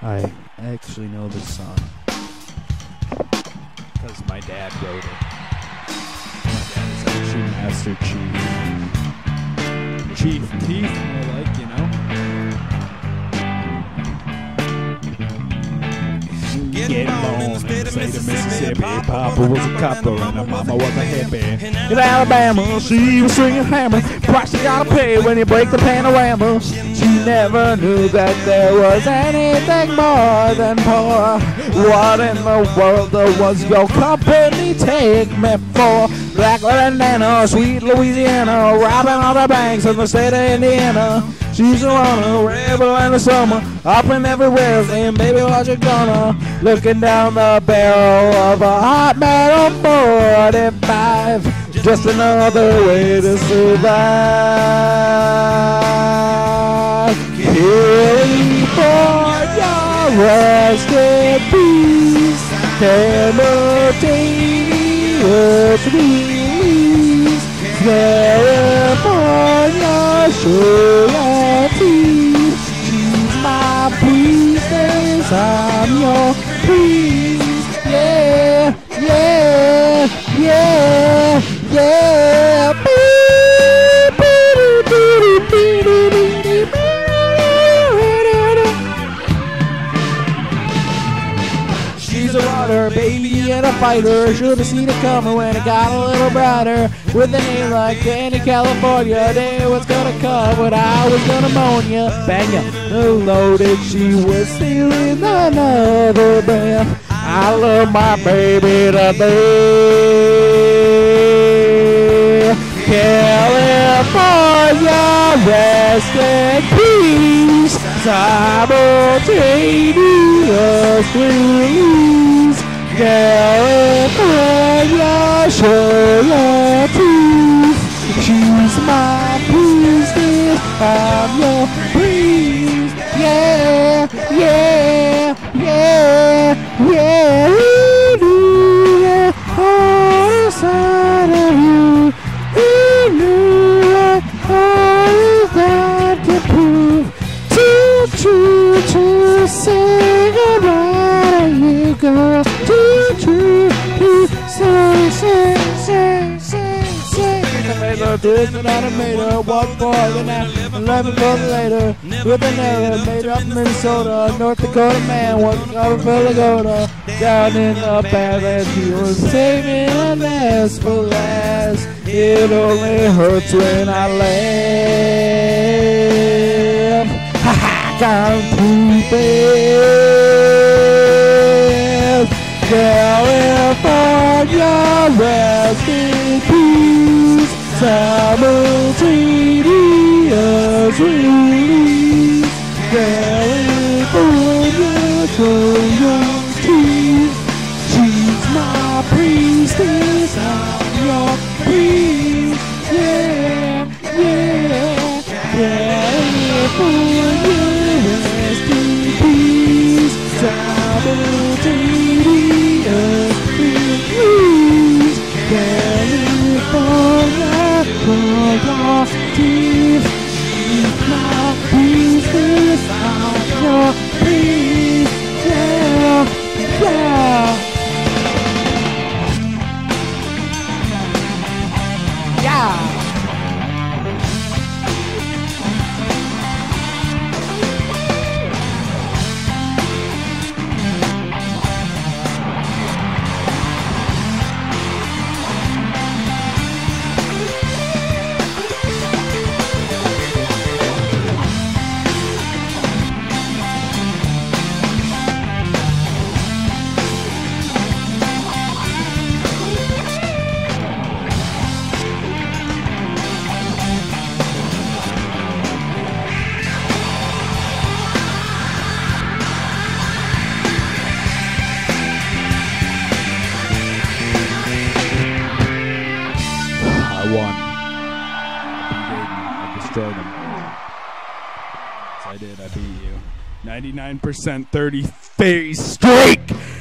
I actually know this song because my dad wrote it. My dad is actually Master Chief. Chief Keef, more like, you know. Getting on in the state of Mississippi. Papa was a copper and her mama was a hippie. In Alabama, she was swinging hammer. Price you gotta pay when you break the panorama. She never knew that there was anything more than poor. What in the world was your company take me for? Black Louisiana, sweet Louisiana, robbing all the banks in the state of Indiana. She's a runner, rebel in the summer, up and everywhere, saying, baby, what you gonna? Looking down the barrel of a hot metal 45, just another way to survive. California, rest in peace, simultaneous release. California, surety. She's my priestess, I'm your priest. Yeah, yeah, yeah, yeah. She's a runner, baby, and a fighter. Should have seen it coming when it got a little brighter. With a name like Dani, California, they was gonna come, but I was gonna moan ya. Bang ya, loaded, she was stealing another breath. I love my baby to death. California, rest in peace. Simultaneous release. California, show your teeth. She's my priestess, I'm your priest. Yeah, yeah, yeah, yeah. On the side of you, he knew that all you got to prove. Too true to say goodbye to you, girl. Too true to say. This and I made her one for the night, 11 for the later. With another made up Minnesota, North Dakota man, one cover for Laguna. Down in the Badlands, he was saving a nest for last. It only hurts when I laugh. Ha ha, can't prove it. California, rest in peace. Simultaneous release. California, show your teeth. She's my priestess, I'm your priest. Yeah, yeah. California, rest in peace. Simultaneous release. California, show your teeth. She's my priestess, I'm your priest. Yeah, yeah. Yeah. I did. I beat you. 99% 30 phase streak.